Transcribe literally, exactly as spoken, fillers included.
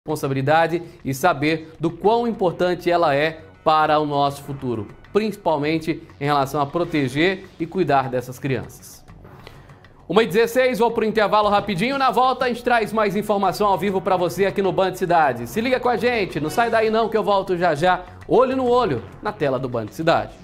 responsabilidade e saber do quão importante ela é para o nosso futuro, principalmente em relação a proteger e cuidar dessas crianças. uma e dezesseis, vou para o intervalo rapidinho. Na volta a gente traz mais informação ao vivo para você aqui no Band Cidade. Se liga com a gente, não sai daí não que eu volto já já, olho no olho, na tela do Band Cidade.